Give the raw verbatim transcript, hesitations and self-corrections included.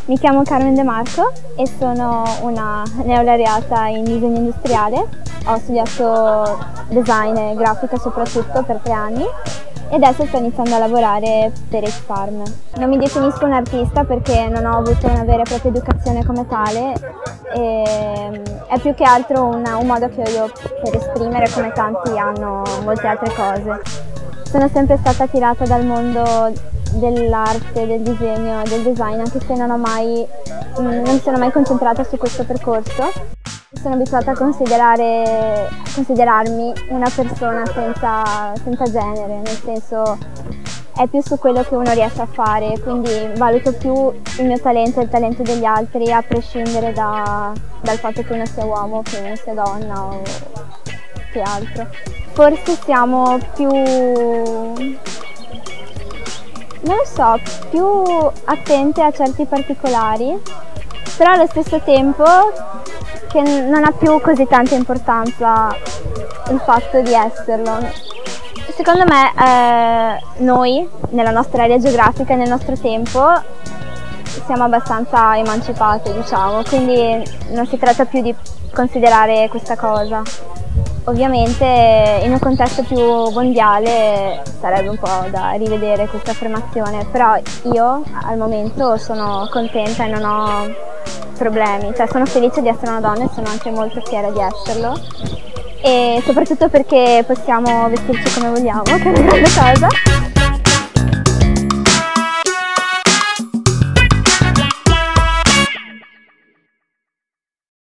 Mi chiamo Carmen De Marco e sono una neolaureata in disegno industriale. Ho studiato design e grafica soprattutto per tre anni e adesso sto iniziando a lavorare per H Farm. Non mi definisco un artista perché non ho avuto una vera e propria educazione come tale, e è più che altro una, un modo che ho io per esprimere, come tanti hanno molte altre cose. Sono sempre stata attirata dal mondo dell'arte, del disegno e del design, anche se non ho mai, non mi sono mai concentrata su questo percorso. Sono abituata a considerare, a considerarmi una persona senza, senza genere, nel senso è più su quello che uno riesce a fare, quindi valuto più il mio talento e il talento degli altri a prescindere da, dal fatto che uno sia uomo, che uno sia donna o che altro. Forse siamo più, non lo so, più attente a certi particolari, però allo stesso tempo che non ha più così tanta importanza il fatto di esserlo. Secondo me eh, noi, nella nostra area geografica e nel nostro tempo, siamo abbastanza emancipate, diciamo, quindi non si tratta più di considerare questa cosa. Ovviamente in un contesto più mondiale sarebbe un po' da rivedere questa affermazione, però io al momento sono contenta e non ho problemi, cioè sono felice di essere una donna e sono anche molto fiera di esserlo, e soprattutto perché possiamo vestirci come vogliamo, che è una grande cosa.